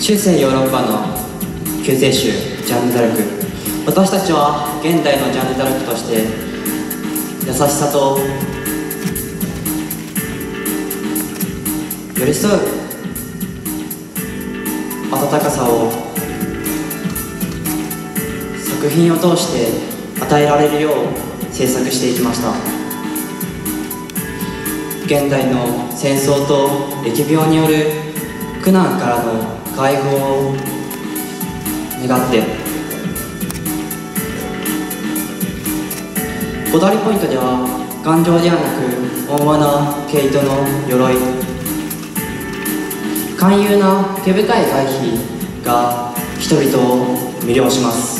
中世ヨーロッパの救世主ジャンヌ・ダルク。私たちは現代のジャンヌ・ダルクとして優しさと寄り添う温かさを作品を通して与えられるよう制作していきました。現代の戦争と疫病による苦難からの解放を願って、こだわりポイントでは頑丈ではなく温和な毛糸の鎧、寛容な毛深い外皮が人々を魅了します。